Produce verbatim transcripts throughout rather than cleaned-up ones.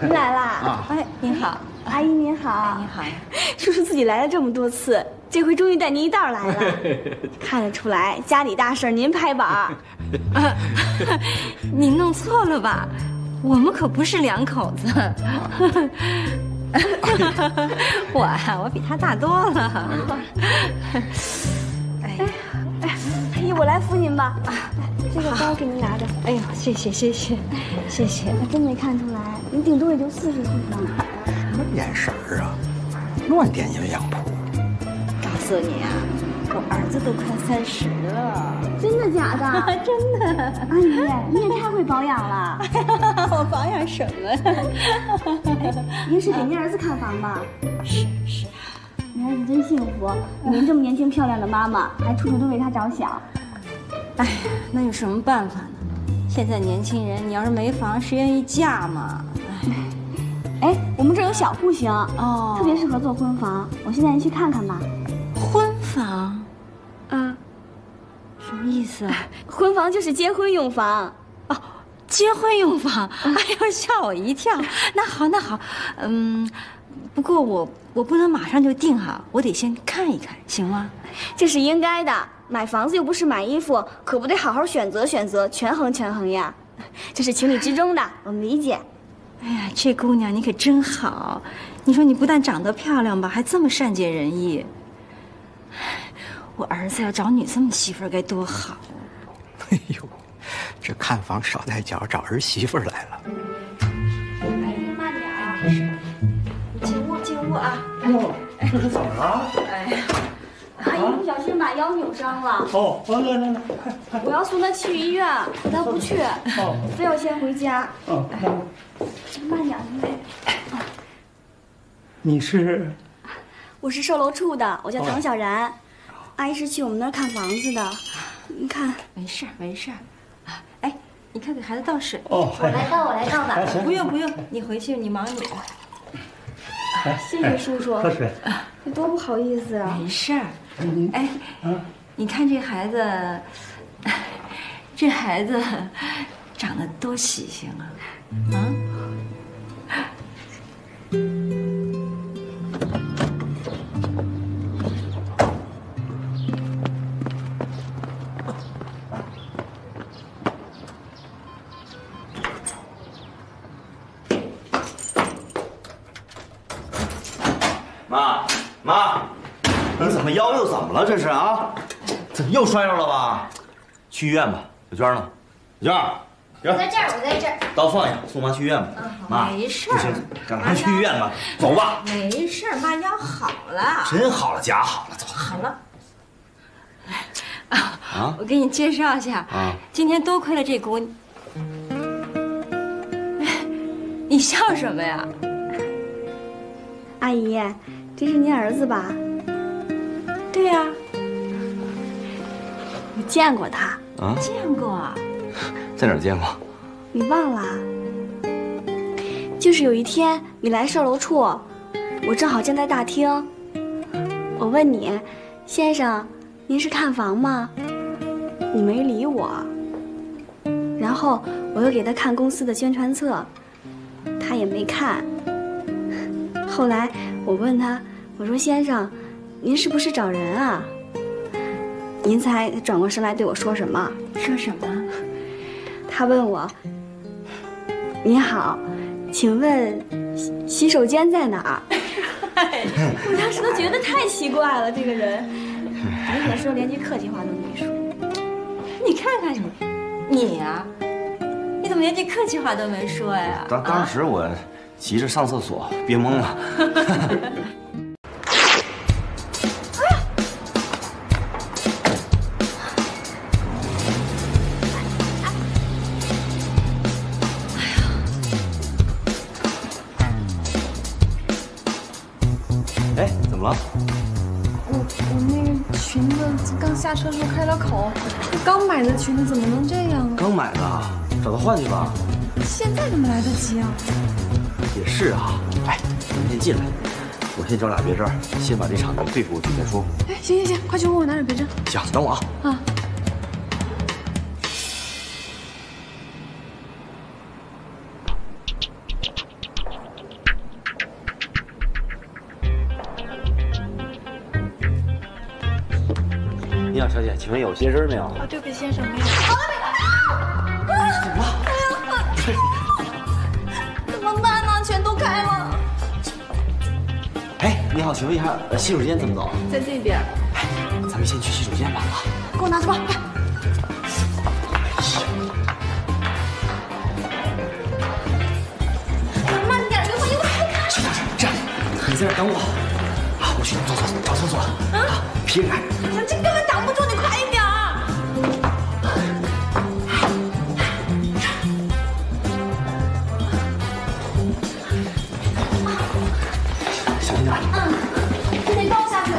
您来啦！ 啊， 哎，您好， 阿姨您好， 您好， 叔叔自己来了这么多次，这回终于带您一道来了。看得出来，家里大事您拍板儿。 啊，你弄错了吧？我们可不是两口子。我啊，我比他大多了。哎呀， 哎，阿姨，我来扶您吧。啊，这个包给您拿着。 哎呦，谢谢谢谢谢谢。 我真没看出来，您顶多也就四十岁吧。 什么眼神儿啊？乱点营养谱。 告诉你啊，我儿子都快三十了。 真的假的？ 真的。 阿姨，你也太会保养了。 我保养什么呀？ 您是给您儿子看房吧？ 是是。 您儿子真幸福，您这么年轻漂亮的妈妈，还处处都为他着想。 哎呀，那有什么办法呢？现在年轻人，你要是没房，谁愿意嫁嘛？ 哎，我们这儿有小户型哦， 特别适合做婚房，我现在去看看吧。 婚房？ 啊， 什么意思啊？ 婚房就是结婚用房。 哦，结婚用房？哎呦，吓我一跳。那好，那好，嗯，不过我我不能马上就定哈，我得先看一看，行吗？ 这是应该的，买房子又不是买衣服，可不得好好选择选择，权衡权衡呀。这是情理之中的，我们理解。 哎呀，这姑娘你可真好，你说你不但长得漂亮吧，还这么善解人意。我儿子要找你这么媳妇儿该多好。 哎呦，这看房捎带脚找儿媳妇来了。 哎，慢点啊！进屋，进屋啊！ 哦，这是怎么了？ 哎呀，阿姨不小心把腰扭伤了。 哦，来来来来，快快！ 我要送她去医院，可她不去， 哦， 非要先回家。 哦， 慢点，哎。 你是？ 我是售楼处的，我叫唐小然。阿姨是去我们那儿看房子的，你看。 没事没事。啊，哎，你快给孩子倒水。 哦， 我来倒，我来倒吧。 不用不用，你回去你忙你的。 谢谢叔叔。 喝水。 这多不好意思啊。 没事儿。哎，你看这孩子，这孩子长得多喜庆啊！啊。 妈，妈，你怎么腰又怎么了？这是啊？怎么又摔着了吧？去医院吧。小娟呢？小娟， 我在这儿，我在这儿。 刀放下，送妈去医院吧。 嗯，好， 妈， 没事不行，赶快去医院吧。走吧。 没事，妈腰好了。 真好了，假好了，走。 好了。啊啊！ 我给你介绍一下啊，今天多亏了这姑。你笑什么呀？ 阿姨，这是您儿子吧？ 对呀。 我见过他。 啊？ 见过啊？ 在哪儿见过？ 你忘了？就是有一天你来售楼处，我正好站在大厅。我问你，先生，您是看房吗？你没理我。然后我又给他看公司的宣传册，他也没看。后来我问他，我说先生，您是不是找人啊？您猜他转过身来对我说什么？ 说什么？ 他问我，您好，请问洗洗手间在哪儿？我当时都觉得太奇怪了，这个人，而且说连句客气话都没说。 你看看你，你呀、啊，你怎么连句客气话都没说呀？ 当当时我急着上厕所，憋懵了。哎，怎么了？ 我我那个裙子刚下车时候开了口，刚买的裙子怎么能这样啊？ 刚买的，找他换去吧。 现在怎么来得及啊？ 也是啊，哎，咱们先进来，我先找俩别针，先把这场子对付过去再说。 哎，行行行，快去给我拿点别针。 行，等我啊。 啊。 好，小姐，请问有别针没有？ 啊，对不起，先生，没有。 怎么了？ 怎么办呢？全都开了。 哎，你好，请问一下，呃，洗手间怎么走？ 在这边。 哎，咱们先去洗手间吧，啊！ 给我拿着包，快！慢点，刘欢，刘欢，快！ 是是是，这样，你在这等我，啊，我去找厕所，找厕所。啊，皮开。 这根本挡不住，你快一点！ 小心点。 嗯，你得抱下去。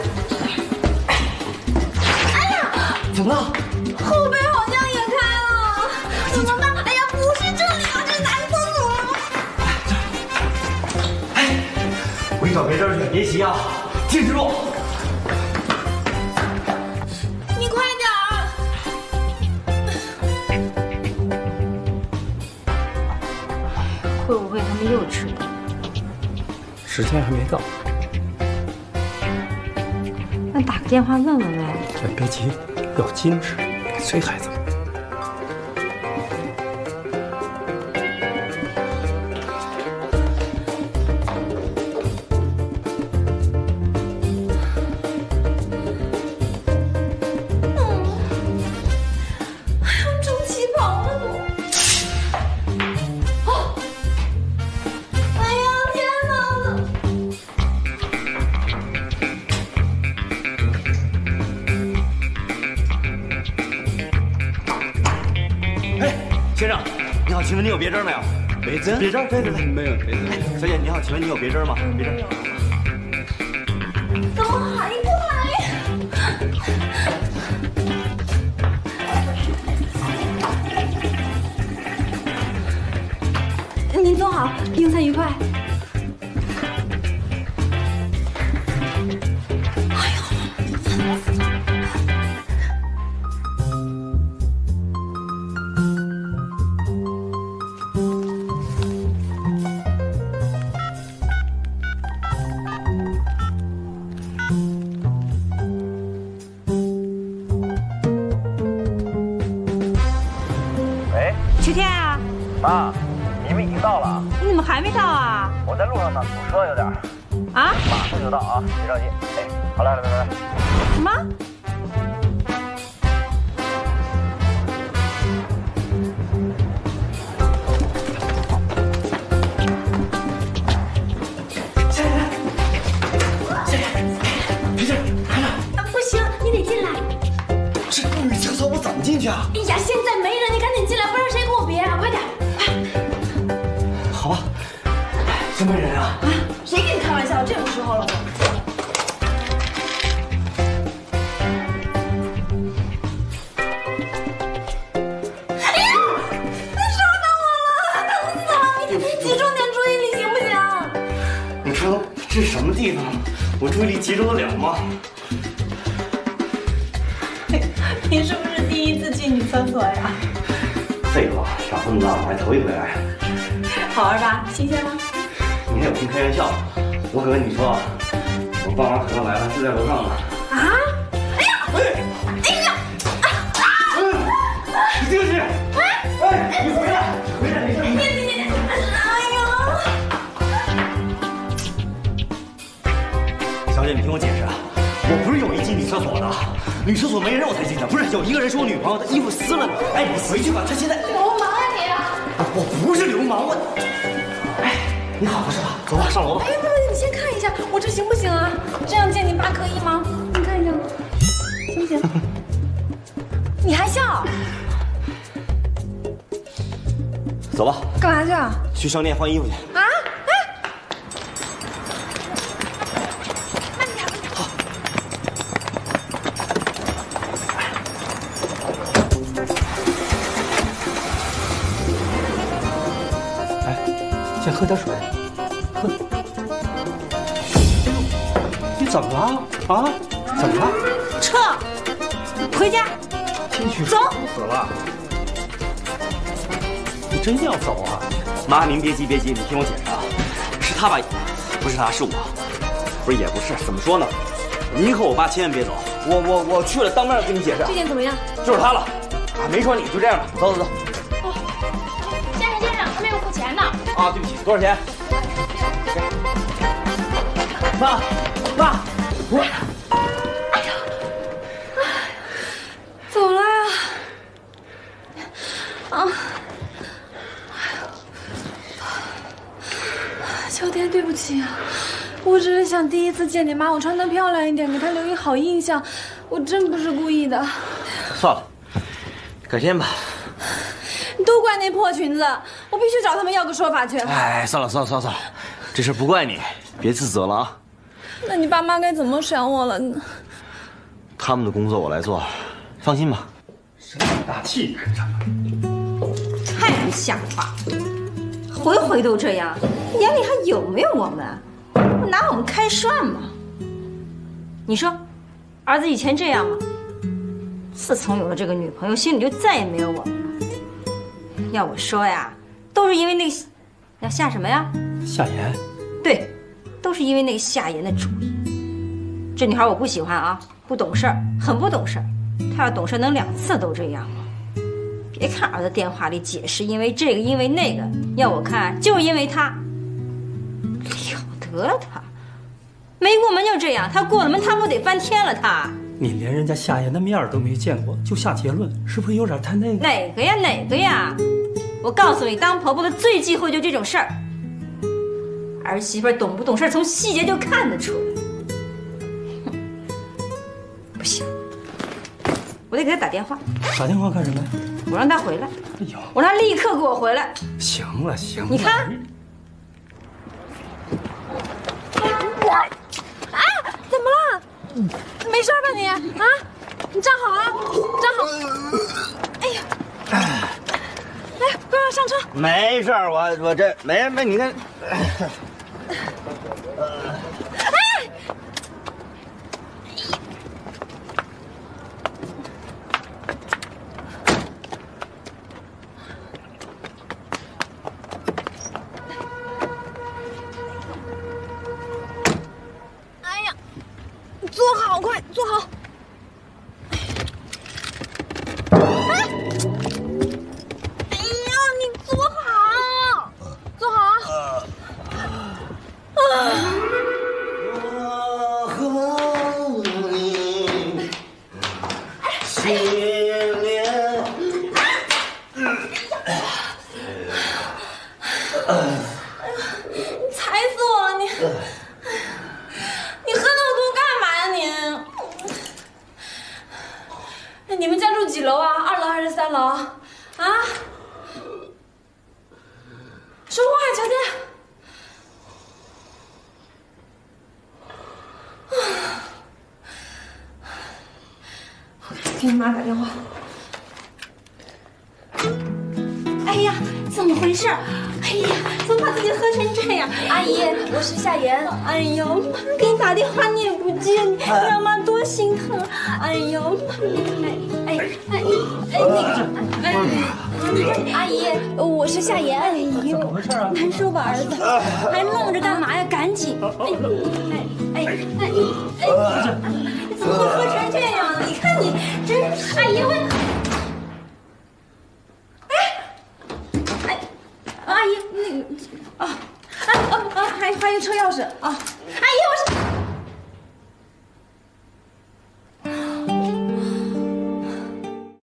哎呀， 怎么了？ 后背好像也开了，怎么办？哎呀，不是这里啊，这是男厕所。 哎，我给你找别针去，别急啊，静止住。 你快点儿！ 会不会他们又迟到？ 时间还没到， 那打个电话问问呗。 哎，别急，要矜持，随孩子。 先生，你好，请问你有别针没有？ 别针？ 别针？对对对， 没有别针。 小姐你好，请问你有别针吗？别针。 怎么还不来？ 您坐好，用餐愉快。 秋天啊， 妈，你们已经到了？ 你怎么还没到啊？ 我在路上呢，堵车有点。 啊？ 马上就到啊，别着急。哎，好嘞，拜拜。 什么？ 不行，你得进来。 这女厕所我怎么进去啊？ 哎呀，现在没人，你赶紧进来，不然谁给我别啊！快点，快！ 好吧，真没人啊？ 啊，谁跟你开玩笑？这种时候了。哎呀，你烧到我了，疼死了！你集中点注意力行不行？ 你说这是什么地方？我注意力集中得了吗？ 你是不是第一次进女厕所呀？ 废话，长这么大我还头一回来。 好玩吧？新鲜吗？ 你还有空开玩笑？我可跟你说，我爸妈可能来了，就在楼上呢。 啊！哎呀！哎呀！ 你进去！哎，你回来，回来，没事。 你你你！哎呀！ 小姐，你听我解释啊，我不是有意进女厕所的，女厕所没人我才进的，不是有一个人是我女朋友，她衣服撕了。哎，你回去吧，她现在。 流氓啊你！ 我不是流氓，我。哎，你好是吧？走吧，上楼吧。 哎，不不，你先看一下，我这行不行啊？这样见你爸可以吗？你看一下，行不行？你还笑？ 走吧。 干嘛去啊？ 去商店换衣服去。 啊？哎！ 先喝点水，喝。你怎么了？啊？怎么了？ 撤，回家。 进去走。 死了！你真要走啊？ 妈，您别急别急，你听我解释啊，是他把，不是他是我，不是也不是，怎么说呢？您和我爸千万别走， 我我我去了，当面跟你解释。 这件怎么样？ 就是他了，啊，没说你就这样吧，走走走。 哦，先生先生，还没有付钱呢。 啊，对不起，多少钱？妈，妈，我。 哎呀，走了呀。啊。秋天，对不起啊，我只是想第一次见你妈，我穿得漂亮一点，给她留一好印象，我真不是故意的。 算了，改天吧。 都怪那破裙子，我必须找他们要个说法去。 哎，算了算了算了算了，这事不怪你，别自责了啊。 那你爸妈该怎么想我了呢？ 他们的工作我来做，放心吧。 声声大气， 太不像话！回回都这样，眼里还有没有我们？拿我们开涮吗？你说，儿子以前这样吗？自从有了这个女朋友，心里就再也没有我们了。要我说呀，都是因为那个，要夏什么呀？ 夏言。 对，都是因为那个夏言的主意。这女孩我不喜欢啊，不懂事儿，很不懂事儿。她要懂事，能两次都这样吗？别看儿子电话里解释，因为这个，因为那个，要我看就是因为他。了得了他，没过门就这样，他过了门他不得翻天了他。 你连人家夏言的面都没见过，就下结论，是不是有点太那个？ 哪个呀哪个呀？我告诉你，当婆婆的最忌讳就这种事儿。儿媳妇懂不懂事，从细节就看得出来。不行，我得给他打电话。 打电话干什么呀？ 我让他回来。 哎呦， 我让他立刻给我回来。 行了行了， 你看。 啊，怎么了？没事吧你？啊，你站好啊，站好。哎呀，来，快快上车。 没事儿，我我这没没，你看。 哎。坐好，快坐好。哎，哎呀，你坐好，坐好啊。啊。 我和你心连。 踩死我了你！你喝那么多干嘛呀你？那你们家住几楼啊？二楼还是三楼？啊？说话呀，乔天！给你妈打电话。 哎呀，怎么回事？哎呀，怎么把自己喝成这样？ 阿姨，我是夏言。 哎呦，妈给你打电话你也不接，你让妈多心疼。哎呦，哎哎哎哎，那个，哎， 阿姨，我是夏言。 哎呦，怎么回事啊？难受吧，儿子？还愣着干嘛呀？赶紧！哎哎哎哎哎，怎么会喝成这样呢？你看你真是……阿姨我。阿姨，那个啊啊啊啊！还还有车钥匙啊！阿姨，我是。